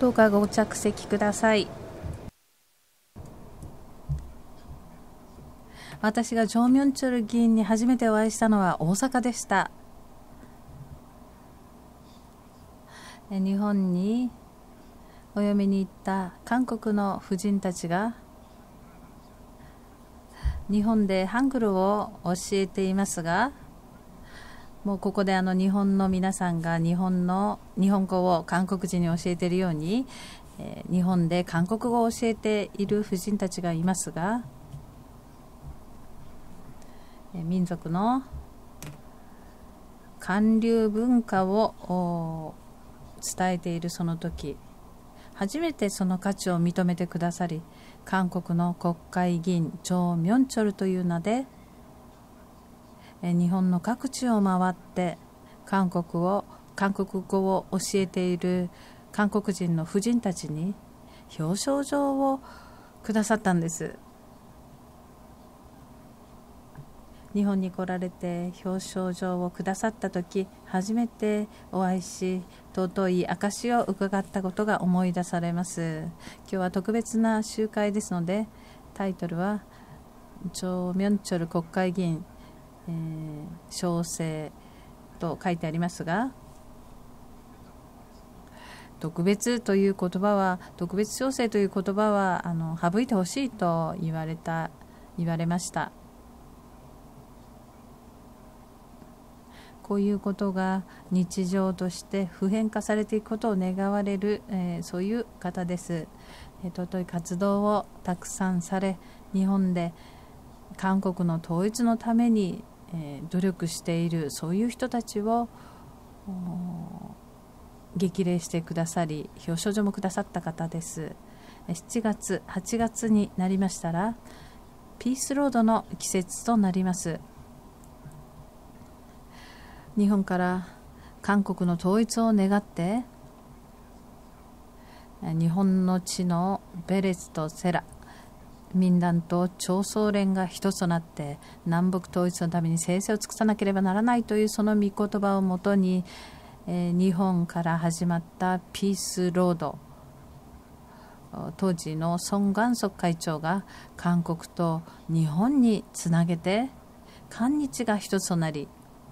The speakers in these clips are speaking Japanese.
どうかご着席ください。私がチョ・ミョンチョル議員に初めてお会いしたのは大阪でした。日本にお嫁に行った韓国の婦人たちが日本でハングルを教えていますが、もうここで日本の皆さんが日本語を韓国人に教えているように、日本で韓国語を教えている婦人たちがいますが、民族の韓流文化を伝えているその時、初めてその価値を認めてくださり、韓国の国会議員チョ・ミョンチョルという名で日本の各地を回って韓国語を教えている韓国人の婦人たちに表彰状をくださったんです。日本に来られて表彰状をくださった時、初めてお会いし、尊い証を伺ったことが思い出されます。今日は特別な集会ですので、タイトルはチョ・ミョンチョル国会議員、招請と書いてありますが、特別という言葉は、特別招請という言葉は省いてほしいと言われました。こういうことが日常として普遍化されていくことを願われる、そういう方です。尊い活動をたくさんされ、日本で韓国の統一のために、努力しているそういう人たちを激励してくださり、表彰状もくださった方です。7月、8月になりましたらピースロードの季節となります。日本から韓国の統一を願って、日本の地のベレスとセラ、民団と朝総連が一つとなって南北統一のために精誠を尽くさなければならないというその御言葉をもとに、日本から始まったピースロード、当時のソン・ガンソク会長が韓国と日本につなげて韓日が一つとなり、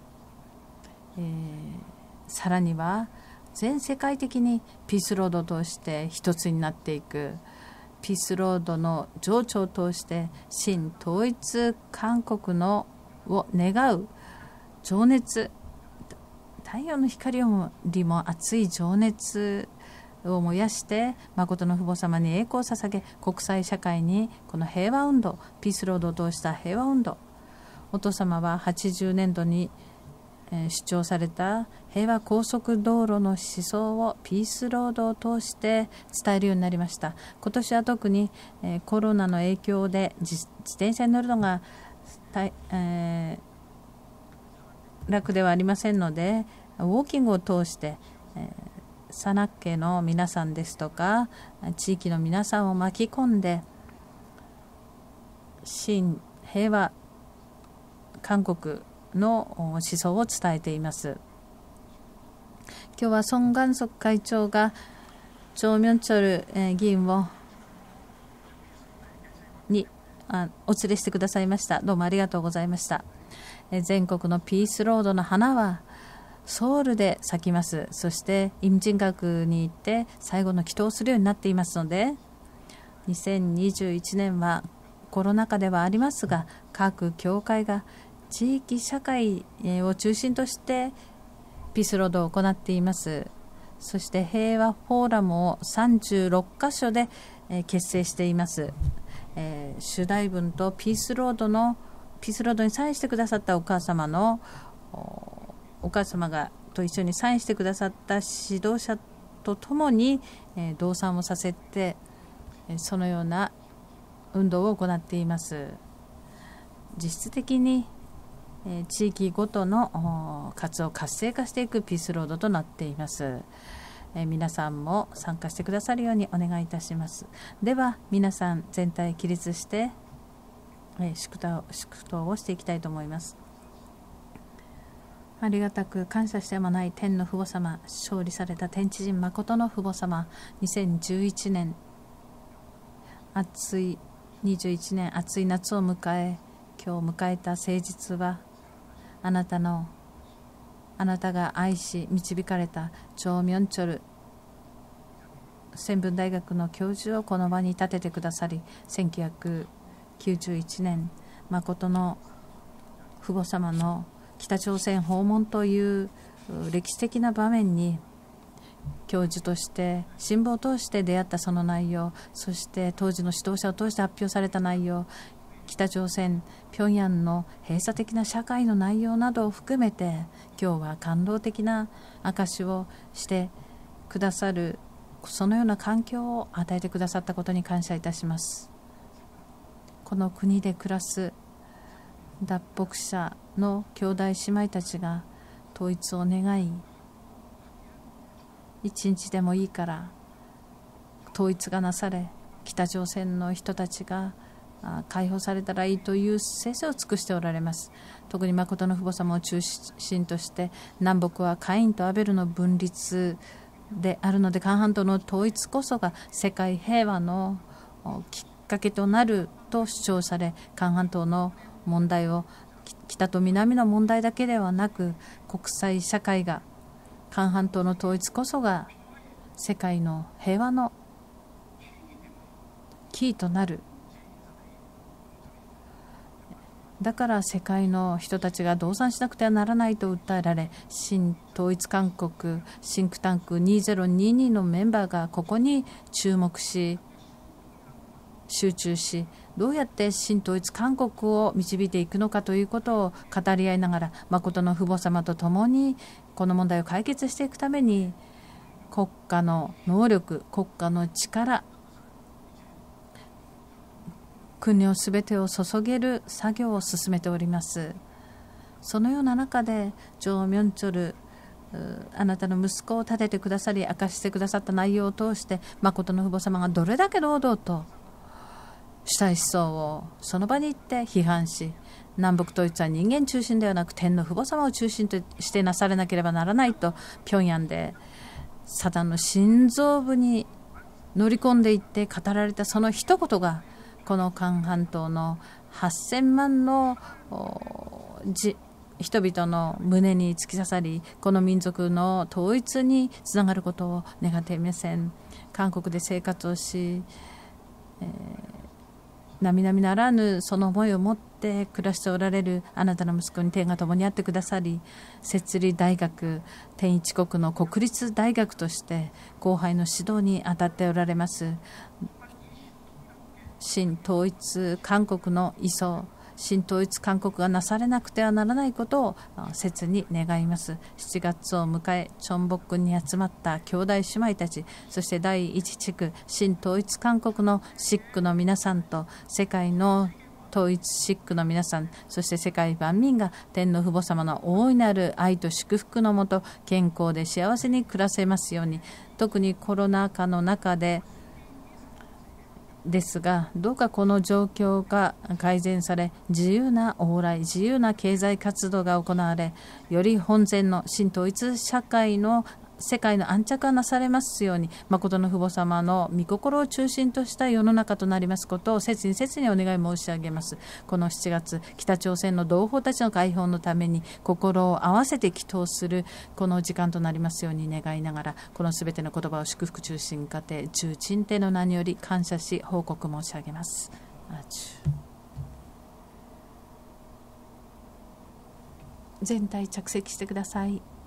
さらには全世界的にピースロードを通して一つになっていく、ピースロードの情緒を通して新統一韓国のを願う情熱、太陽の光よりも熱い情熱を燃やして、誠の父母様に栄光を捧げ、国際社会にこの平和運動、ピースロードを通した平和運動、お父様は80年度に主張された平和高速道路の思想をピースロードを通して伝えるようになりました。今年は特にコロナの影響で自転車に乗るのが楽ではありませんので、ウォーキングを通してサナッケの皆さんですとか地域の皆さんを巻き込んで新平和韓国の思想を伝えています。今日はソン・ガンソク会長がチョ・ミョンチョル議員にお連れしてくださいました。どうもありがとうございました。全国のピースロードの花はソウルで咲きます。そしてイムジン学に行って最後の祈祷をするようになっていますので、2021年はコロナ禍ではありますが、各教会が地域社会を中心としてピースロードを行っています。そして平和フォーラムを36カ所で結成しています。主題文とピースロードにサインしてくださったお母様がと一緒にサインしてくださった指導者とともに同賛をさせて、そのような運動を行っています。実質的に地域ごとの活動を活性化していくピースロードとなっています。皆さんも参加してくださるようにお願いいたします。では皆さん全体起立して祝祷をしていきたいと思います。 ありがたく感謝してもない天の父母様、勝利された天地人誠の父母様、2011年暑い21年暑い夏を迎え、今日迎えた誠実はあなたが愛し導かれたチョ・ミョンチョル専文大学の教授をこの場に立ててくださり、1991年誠の父母様の北朝鮮訪問という歴史的な場面に教授として新聞を通して出会ったその内容、そして当時の指導者を通して発表された内容、北朝鮮平壌の閉鎖的な社会の内容などを含めて、今日は感動的な証しをしてくださる、そのような環境を与えてくださったことに感謝いたします。この国で暮らす脱北者の兄弟姉妹たちが統一を願い、一日でもいいから統一がなされ、北朝鮮の人たちが解放されたらいいという精神を尽くしておられます。特に誠の父母様を中心として、南北はカインとアベルの分立であるので、韓半島の統一こそが世界平和のきっかけとなると主張され、韓半島の問題を北と南の問題だけではなく、国際社会が韓半島の統一こそが世界の平和のキーとなる。だから世界の人たちが動産しなくてはならないと訴えられ、新統一韓国シンクタンク2022のメンバーがここに注目し、集中し、どうやって新統一韓国を導いていくのかということを語り合いながら、誠の父母様と共にこの問題を解決していくために、国家の能力、国家の力、国のすべてを注げる作業を進めております。そのような中でチョ・ミョンチョル、あなたの息子を立ててくださり、明かしてくださった内容を通して、誠の父母様がどれだけ堂々と主体思想をその場に行って批判し、南北統一は人間中心ではなく天の父母様を中心としてなされなければならないと、平壌でサタンの心臓部に乗り込んでいって語られたその一言が、この韓半島の8000万の人々の胸に突き刺さり、この民族の統一につながることを願っていません。韓国で生活をし、並々ならぬその思いを持って暮らしておられるあなたの息子に天が共にあってくださり、摂理大学天一国の国立大学として後輩の指導に当たっておられます。新統一韓国の移送、新統一韓国がなされなくてはならないことを切に願います。7月を迎え、チョンボックンに集まった兄弟姉妹たち、そして第一地区新統一韓国のシックの皆さんと、世界の統一シックの皆さん、そして世界万民が天の父母様の大いなる愛と祝福のもと、健康で幸せに暮らせますように。特にコロナ禍の中ですが、どうかこの状況が改善され、自由な往来、自由な経済活動が行われ、より本然の新統一社会の世界の安着がなされますように、誠の父母様の御心を中心とした世の中となりますことを切に切にお願い申し上げます。この7月、北朝鮮の同胞たちの解放のために心を合わせて祈祷するこの時間となりますように願いながら、このすべての言葉を祝福中心家庭重鎮帝の名により感謝し報告申し上げます。全体着席してください。